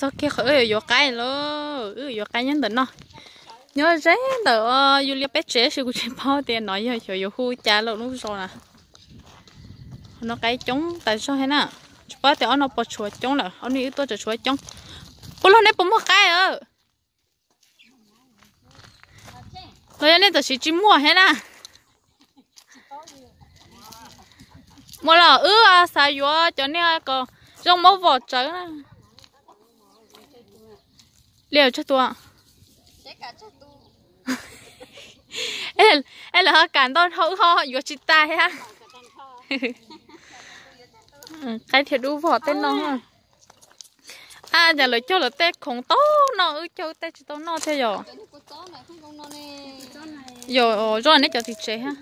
sao kia khởi ở cái lo ở cái nhân tận nó nhớ ré tờ Julia bé trẻ sự của chị bao tiền nói giờ giờ khu cha lo lúc rồi nè nó cái trống tại sao thế nè bao tiền nó bỏ chuột trống là ông đi tôi cho chuột trống bố lo này bố mua cái rồi nên tờ chỉ mua hết nè mua là sao vô cho nên có trong máu vỏ trứng nè liều cho tôi em là cản tôi hậu ho vô chỉ tay ha cái thiệt đu vỏ tên nó giờ lời cho là tên khổng tố nó cho tên chỉ tố nó theo rồi nãy cho thịt chế ha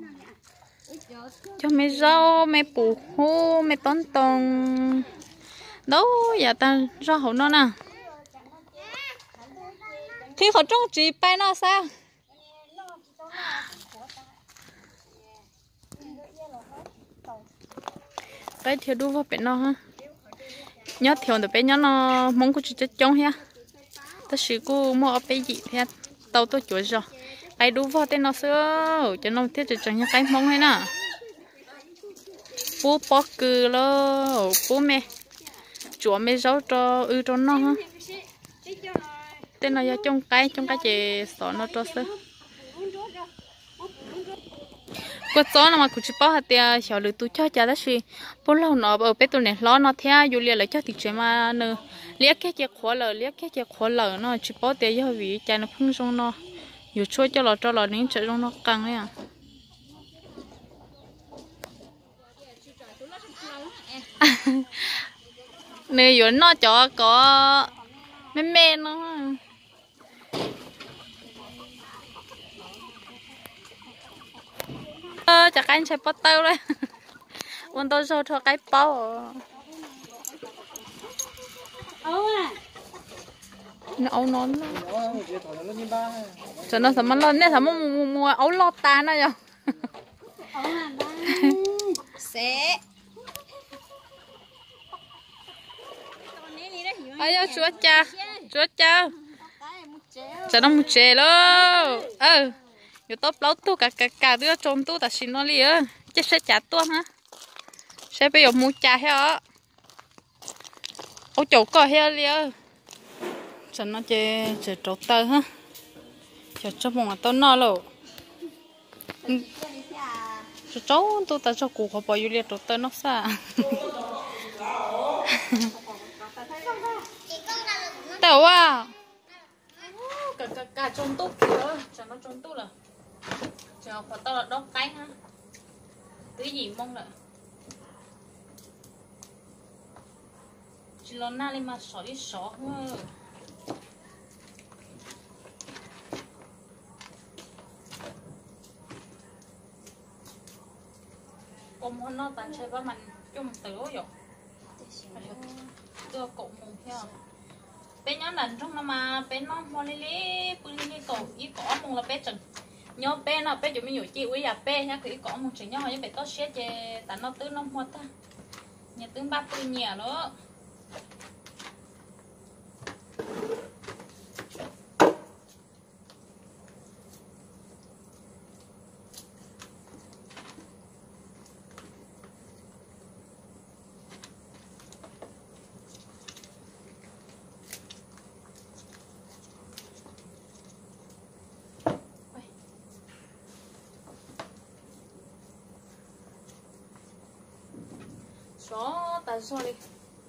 cho mấy rau mấy bù hô mấy tón tông đâu giờ ta rau hậu nó nè khi họ trông chỉ bay nó sao cái thiệt đu vào bên nó ha nhớ thiệt được bên nó mong cô chỉ trông ha ta chỉ cô mua ở bên gì thế tàu tôi chuột rồi cái đu vào tên nó xưa cho nó thiết chẳng như cái mong hay nè bố bó cừ lo bố mẹ chúa mẹ rau cho nó ha tên nó ra trong cái chị sọ nó cho xưa quất gió nó mà cũng chỉ bảo hạt tiền xào lưỡi tu cho cha đó xí bố lâu nó ở bên tụi này lo nó theo Julia lại cho thịt chế mà nè liếc cái chè khóa lờ nó chỉ bảo tiền cho vì cha nó phun xong nó dù chua cho lò nín chạy trong nó căng đấy à nè dù nó cho có mê nó chắc anh sẽ bắt tao đấy con tôi cho cái bao nó ấu nón cho nó sắm lên nè sắm mua ấu lót ta nó rồi sẽ ai ơi chúa cha cho nó một chè luôn yo top lót tu cả đứa trộm tu ta xin nó đi chết sẽ chặt tu hả sẽ bây giờ mua chả hả ô chỗ có heo liền cho nó chơi trộn tơ ha cho mong tao no rồi cho cháu tôi ta cho cụ họ bỏ vô liệt trộn tơ nó xa tao à cả trộn tu kìa cho nó trộn tu là chờ phải tao là đốt cái ha cái gì mong lại chỉ lo na lên mà xỏ đi xỏ thôi ông nó tàn chơi với mình chung tử rồi đưa cậu mùng theo bé nhớ lần trong nó mà bé nó mua đi bưng đi cậu ý cỏ mùng là bé chừng nhớ bé nó bé chúng mình nhủ chị uy à bé nhá cái cỏ mùng chừng nhớ hỏi bé tốt xét về tại nó tứ nó mua ta nhà tứ ba tư nhà đó đó tại sao đi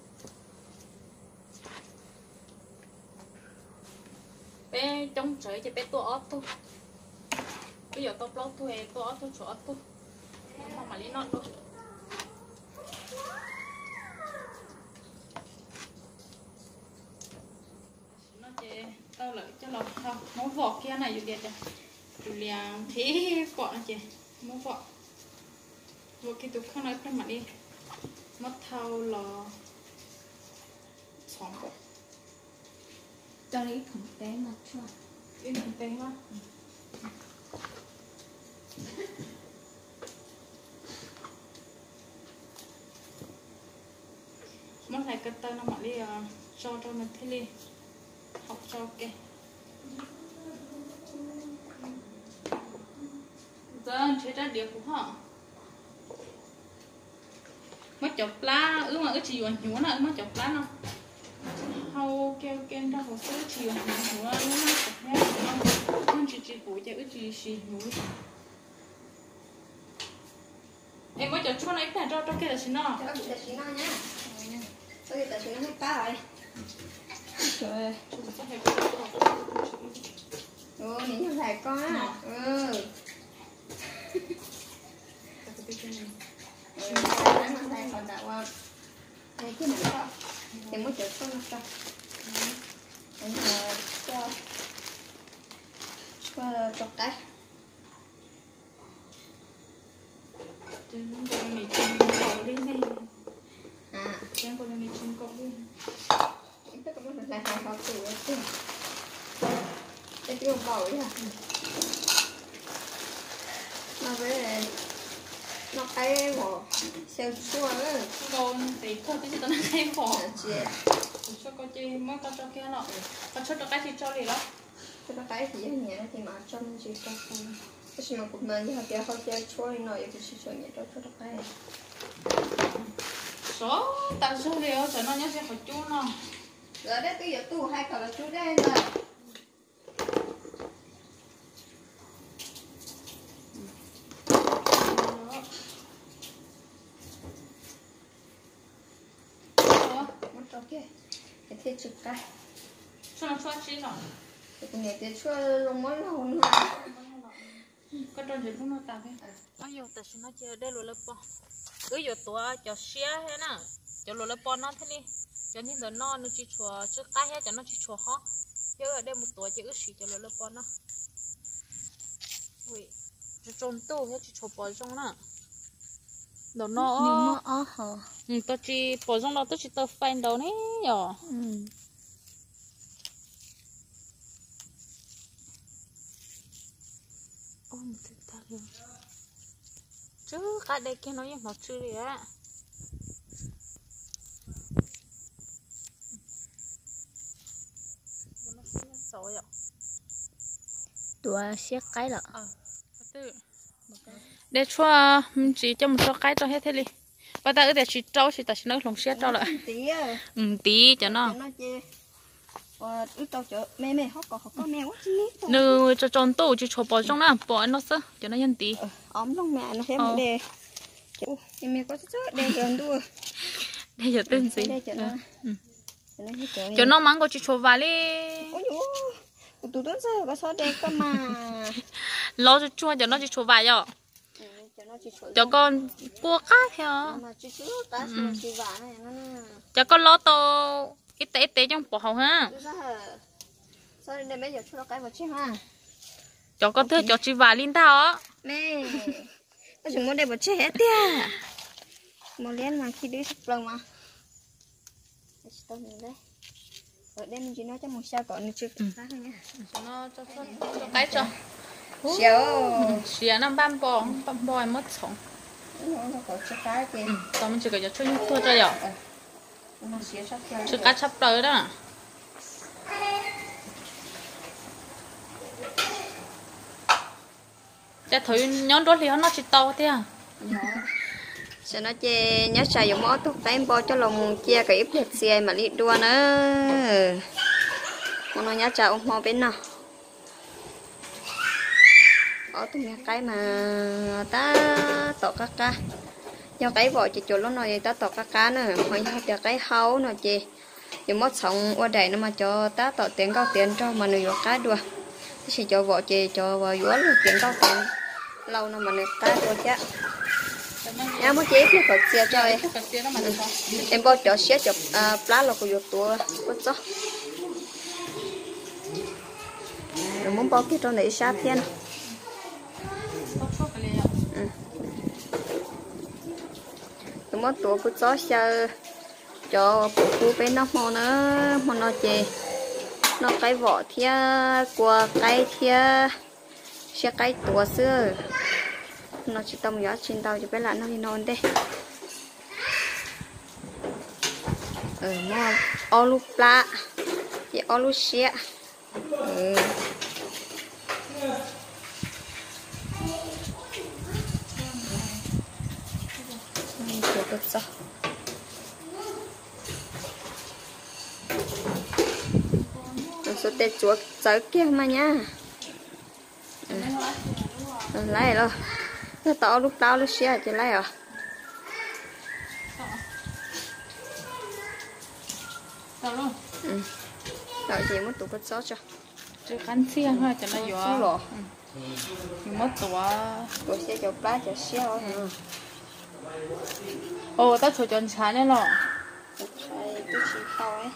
bé trong trời cho bé tua ớt thôi bây giờ tôi lót thôi tua ớt thôi chỗ ớt thôi không mà lấy nọ thôi nó chơi tao lợi cho lòng không món vỏ kia này Julia Julia thế vỏ chị món vỏ kia tôi không nói thêm mà đi mất thâu là sống bộ cho lấy thùng té mặt cho ít thùng té quá mất này cất tơ nó mà đi cho nó thế đi học cho kìa giờ chế ra điều của họ mất chọc lá mà chỉ còn nhúa nữa mất chọc lá không hầu kêu ken ra hồ sơ chỉ còn nhúa nó chọc hết không chỉ của cho chỉ nhúa em mới chọc cho này phải cho cái là xin nó cho xin nó nhá tôi là xin nó hết cá rồi trời nhìn như thầy con á thầy còn đạo qua đây cái này đó thì mới chịu con cho anh cho chọc cái con này chim cậu lên đây con này chim cậu lên tất cả mọi người họ tự chứ cái ông bầu đấy à nó với nó cái bỏ xeo chua nữa con thì con cái gì tao hay bỏ chị cho con chơi mới con cho kia nọ con cho cái thì cho đi đó cho nó cái gì nhỉ thì mà trong chị cho không cái gì mà cũng mình như kia họ chơi chua nó vậy thì chua nhỉ cho nó cái số tao số điều cho nó nhớ sẽ phải chua nó rồi đấy bây giờ tu hai cậu là chú đen rồi ok cái thiết chụp cái cho nó cho chi rồi cái này cái chua lông món lâu nữa có tròn gì cũng nó tao cái ôi giờ tao xin nó chơi đây rồi lớp po cứ giờ tua cho xé thế nè cho rồi lớp po nó thế đi cho những đứa nó chỉ chùa trước cái hết cho nó chỉ chùa khó chứ ở đây một tuổi chỉ ước chỉ cho rồi lớp po nó ui cho tròn tu hết chỉ chùa po trong nè đồ nó tao chỉ po trong đó tao chỉ tao phanh đầu này nhở ôi một thứ ta luôn chứ cái đây kia nó như nó chưa đi á nó xấu vậy tua xé cái là để cho chỉ cho một số cái cho hết thế đi và ta ở đây chỉ trâu chỉ ta chỉ nói lòng xé trâu lại tí cho nó ít tao chở mẹ họ có mẹ quá chứ nữ cho tròn tủ chỉ cho bỏ trong nó bỏ nó sơ cho nó nhân tí ấm trong mẹ nó thêm một đề mẹ có chút đề gần đua đây giờ tên gì cho nó mang có chỉ cho vào đi tụi tôi sao có số đề cơ mà lo cho chua cho nó chỉ cho vào rồi cho con cua cá theo cho con lo to ít tế trong bộ hậu ha sao đây bây giờ cho nó cái vào chứ ha cho con thưa cho chị vào linh thao á mẹ nó chỉ muốn để vào chứ hết tia một liên mà khi đi sập lồng mà ở đây mình chỉ nói cho một sao còn mình chưa khác thôi nha nó cho cái cho xíu năm băm bò mất sống nó có cho cái kìa tao mình chỉ cần cho những thua cho rồi chứ cá sắp tới đó để thấy nhón đốt thì nó chỉ to thế à sẽ nó chê nhớ xài dùng món thuốc tém bo cho lòng chia cái ít thịt xì mà đi đua nữa nó nhớ chào ông mò bên nào có tụi nhà cái mà ta tọt cá do cái vỏ chỉ chỗ lúc này ta tọt cá nữa hồi giờ cái hấu nó chị dùng mót sống qua đầy nó mà cho ta tọt tiền cao tiền cho mà người cái đua chỉ cho vỏ chị cho vào vỏ luôn tiền cao tiền lâu nó mà người cái đua chứ em mới chế cái cột xe cho em bao cho xe cho lá là của tua có cho rồi muốn bao cái trong này sát thiên rồi muốn tua của chó xe cho phụ bên nó mò nó chè nó cái vỏ thia của cái thia xe cái tua xưa nó chỉ tông gió trên tàu cho bé lại nó đi non đây mò o lu pla chị o lu xe chỗ tốt sao số tết chuột tới kia mà nha lấy rồi nó to lúc tao lúc xe chỉ lấy rồi tao luôn đợi chị muốn tụ cái sốt cho chỉ khăn xiên thôi cho nó vừa mất tụ xe cho cá cho xe thôi ồ tao chụp chân trái này rồi cái gì khâu ấy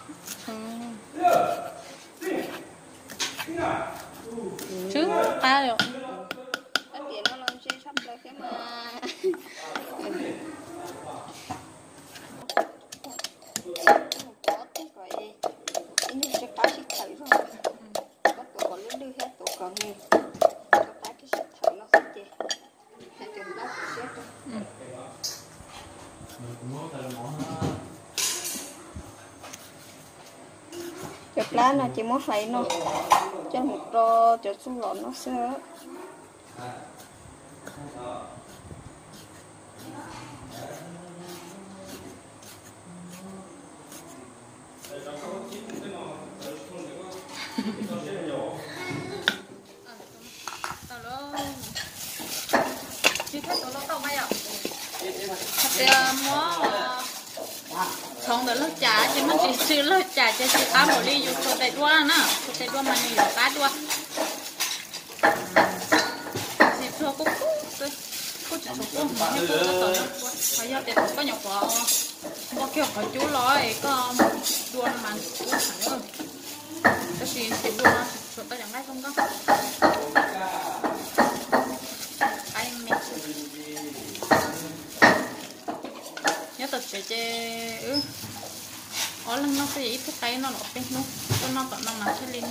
chứ ta được cái tiền nó làm gì sắp được cái mà ini saya kasih tahu sama kau tu kalau lu lihat tu kau ni kau kasih tahu lah saja saya coba siapa chụp lá là chỉ muốn phải nó cho một trò cho xuống lọn nó sơ xong rồi lớp trà chứ mình chỉซื้อlớp trà cho chị ăn một ly dùng số tệ đua nè số tệ đua mà nhiều cá đua thì thua cũng cũng chỉ số cũng mà hết tôi có tỏi phải giờ tệ có nhọc quá có kiểu có chú nói có đua mà cũng phải rồi cái gì tệ đua số tệ chẳng ai không có anh mẹ nhớ tập chế ở lần nó sẽ ít cái tay nó lọt bên luôn nó còn nó mà chơi lên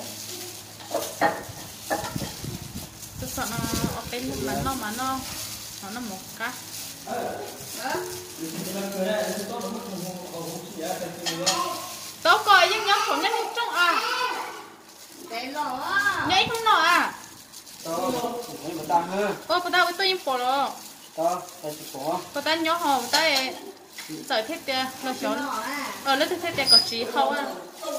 tôi sợ nó ở bên mà nó một cái tao coi những nhóm của nhân trong à nhảy không nọ à ơ bà tao với tôi im bỏ rồi bà tao nhớ hồ bà tao sợi thép tia nó chó lấy thép tia có trí không à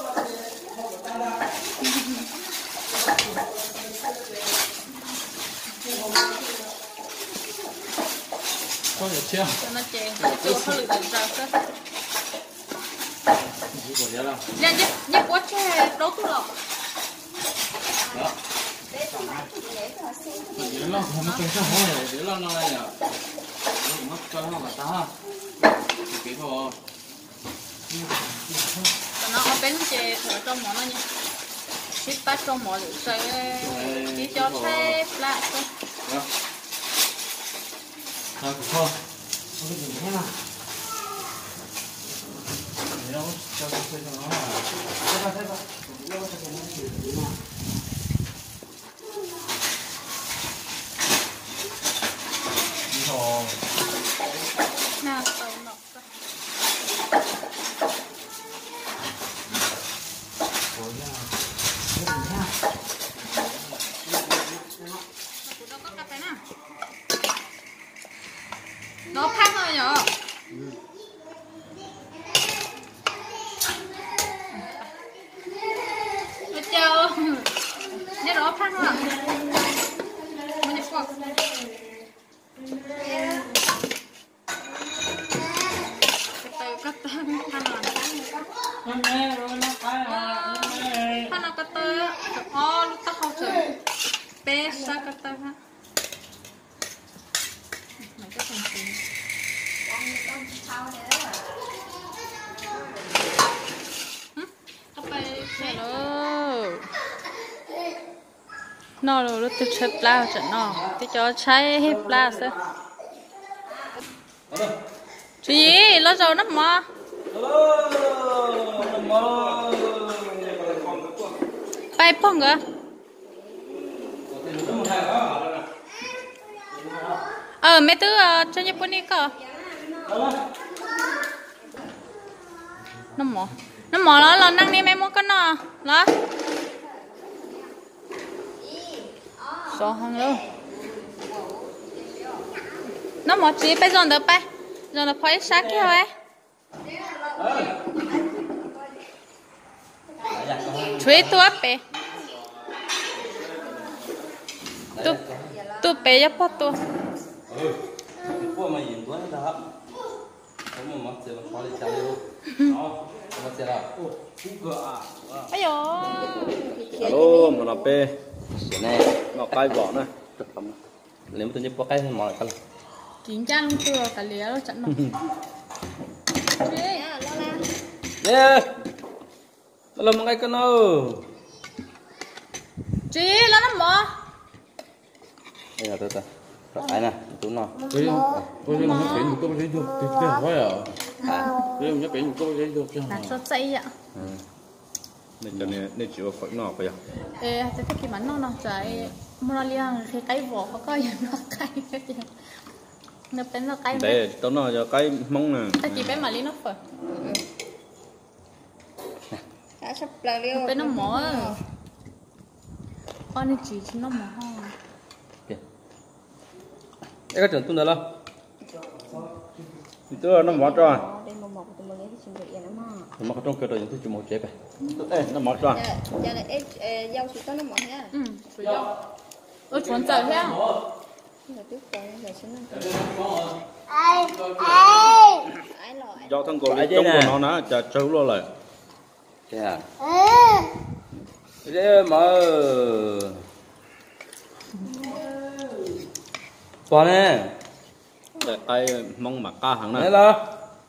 có được chưa nó chèn chưa có lực được ra cơ nè nhấp quá chè đâu tôi đâu nhớ lo không có cái hỏi nhớ lo nó này à mất cho nó mà ta cái bộ nó ở bên chè thở trong món nó nhỉ ship bắt trong món được xây chỉ cho thép lại thôi thôi không có cái gì thế nào để đâu cho nó xây cho nó thế ba nào tàu nọ nó phát rồi nhở nó chờ nhớ nó phát rồi mình nhập qua cắt nó cắt tơ lúc tao không chơi bé sa cắt tơ ha mày có thành gì nó rồi tôi chơi plau trận nó tôi cho trái hết plau sao chú gì nó rồi nó mà bay phong cơ mấy thứ cho nhật đi cơ nó mỏ nó mỏ nó là năng đi mấy món cái nó đó số hàng luôn nó mỏ chỉ bây giờ được bay giờ là phải sát kia ấy chuối tua bé tu bé ya po tu Qua mà nhìn quá đó hấp không mà mất sẽ khó đi chơi luôn đó mất sẽ là bây giờ alo mà nó pe này nó cay vỏ này nếu mà tôi nhớ có cái mỏi cái chín trăm chưa cả lía nó chặn rồi nè nó làm cái con ơi chị là nó mỏ đây là tôi phải nè tú nó cái nó phải một cái được thì cái phải à cái nó phải một cái được chứ là cho xây ạ nên cho nên chịu phải nọ phải à ê thế cái bánh nó chạy mua liang cái vỏ có coi nó cái nó bên nó cái để tao nó cho cái mông nè ta chỉ bên mà lý nó phở đã sắp là liêu bên nó mỏ con này chỉ nó mỏ cái trường tôi là thì tôi nó mỏ cho đây một tụi mình lấy cái chuyện vậy nó mà trong cái rồi tôi chụp một chế vậy ê nó mỏ cho giờ này rau chỉ có nó mỏ ha chuẩn trời thế là tiếp rồi giờ xin ai lo do thằng cổ lấy trong của nó nè chả trâu luôn lại à thế mà qua nè để ai mong mặc ca hàng đấy này là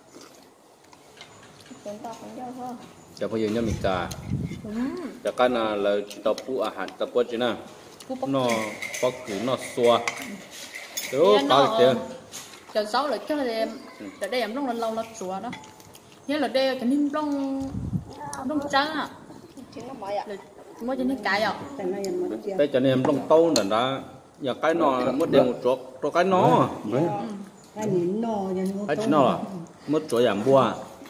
chúng ta cũng rau thôi chả bao giờ nhớ mình cả chả cái là tập phụ à hạt tập quất chứ nè nó có củ nó xua đó có được giờ sáu là cho em để đây em long lâu là chùa đó nhớ là đây cái nim long trắng à chứ nó mỏ ạ mua cho nó cài à cái cho nên em trong tâu là đã giờ cái nó mất đều một chỗ cho cái nó cái nó là mất chỗ giảm bua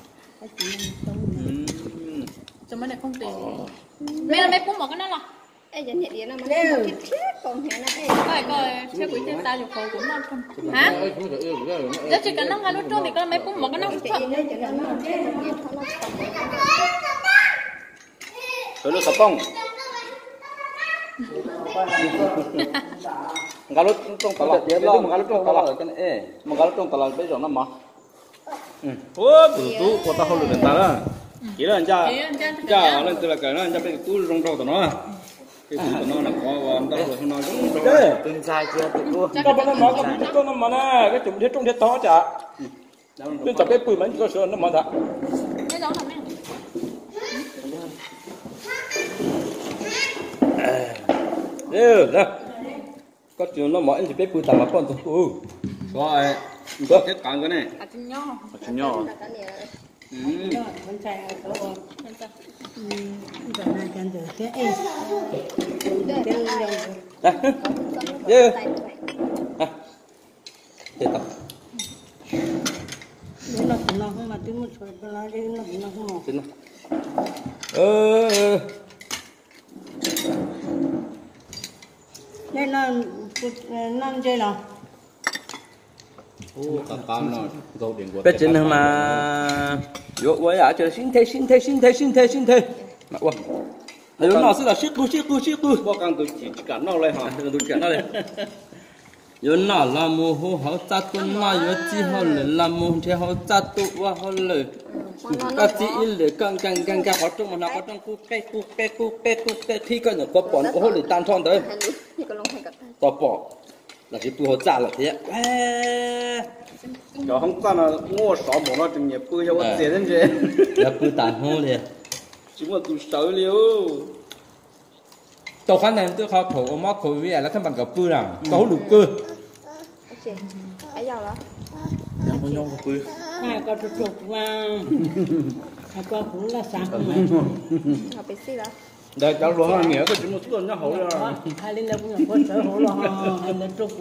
cho mấy này không tiền mấy là mấy cũng một cái nó là ê giờ hiện nó mà thiết còn hiện nó coi xe quỷ trên ta dục khổ cũng non không hả nếu chỉ cần nó ngay lúc trước thì có mấy cũng một cái nó thật rồi nó sập bông Kalau trong tàu dia lo kalau trong tàu cái này mà kalau trong tàu bây giờ nó mà ủa tụi tú có tao không được ta đó chỉ là anh cha lên từ là cái nó anh cha bây tú rong rong tụi nó cái tụi nó là có anh ta rồi nó rong rong tin sai chưa tụi cô các bạn nó có nó mà nè cái chụp thiết trong thiết to chả nên tập cái bùi mấy cơ sở nó mà thật cái đó là mấy đó có chuyện nó mọi anh chỉ biết bùi tầm mà con tụi rồi có cái càng cái này à chân nho chân nho tiếp tục đây là năm chơi nào cả cam nó dầu điện của bây giờ mà yo với à chờ xin thế mà quá nếu nó sẽ là siết cu bao càng tôi chỉ cả nó lại hả tôi cả nó lại yo nó là mua hồ hậu cha tuần mà yo chỉ hậu là mua theo hậu cha tu và hậu lệ các chị lệ càng họ trong mà nó có trong cu cái thì cái nó có bọn có hậu lệ tan thon đấy tao bỏ là chỉ tu hậu cha là thế cho không ta là mua sọ một nó chừng nhẹ bươi cho ăn tiền thế là bươi tàn hô liền chúng mà tôi sợ liêu tao khán này tôi khó khổ mà khổ vì là thằng bạn gặp bươi nào tao đủ cơ ấy giàu đó không nhau gặp bươi có trục trục mà có cũng là sáng mà học bị gì đó đây cháu lo hàng nghĩa có chúng nó tuần nó hậu rồi hai lên đâu cũng có sở hữu là hai lên trục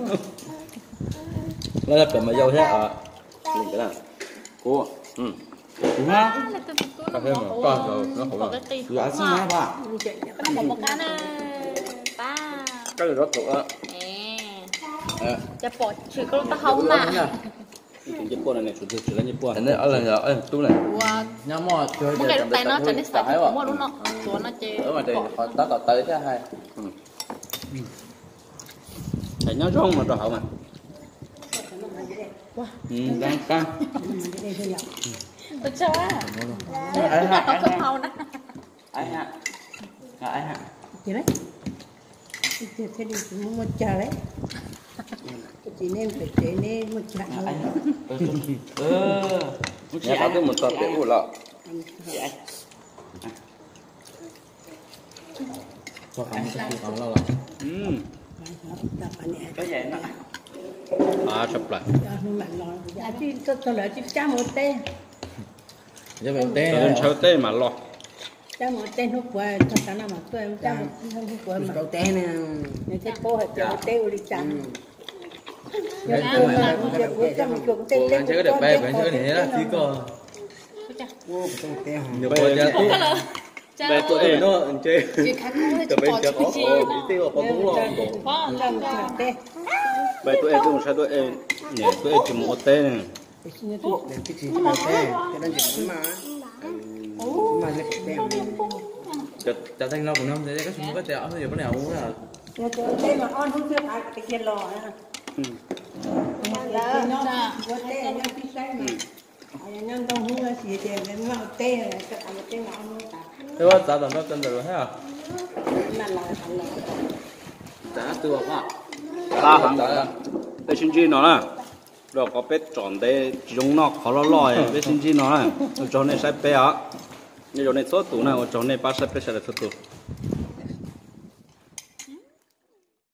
cũng là phải mà giàu thế à mình cái nào cô đúng không cà phê mà con rồi nó khổ cái cây rồi ăn xong ba cái một cái nè ba cái này rất tốt á จะปอดชื่อก็ตะเขามาญี่ปุ่นnày chủ yếu làญี่ปุ่น cái này ở lần rồi tú này wow nhau mò chơi มันก็ต้องแต่เนาะจะได้ใส่หัวรู้เนาะตัวน่าจะ ở ngoài đây họ tắt tọt tới thế hay thấy nhớ trong mà đỏ mà đang căng ตัวเจ้า ai ต้อง hả เครื่องเผานะ ai hả ai hả Chị đấy. Chị thế đi cũng một chả đấy. Chị nên phải chế nên một chả thôi. nhà có cái một tọt để ủ lọ cho ăn cái gì còn lâu rồi Tập anh này. cái gì nè sắp lại Cho nó mạnh nói. Dạ chị tôi lại chị cha một tên. cho mình té lên sau tê mà lo Cha một tên hút qua thật cả năm mà tôi em cha một tên hút qua mà. Cậu tên nè. Nếu thế cô hãy cho một tên đi chăn. Cô ăn chơi được bé bé chơi này là chỉ có nhiều cô chơi tú bé tụi em nó chơi tụi bên chơi có đi tiêu có cũng lo vậy tụi em cũng sao tụi em nhỉ tụi em chỉ một tê này cho thanh lo của nó thế cái chúng có tẹo thì có nào cũng là Tên mà on hút nước ai cái kia lò nha. Đó, có tên là cái cái mà. Nhân trong hút là gì thì nó mà tên là cái anh tên là ông ta. thế có giá tầm nó chân rồi hết à Mà là giá từ bao ba hàng để xin chi nó là rồi có bé chọn để dùng nó khó lo lo bé xin chi nó là chọn này sai bé á như chọn này số tủ này chọn này ba sai bé sai là số tủ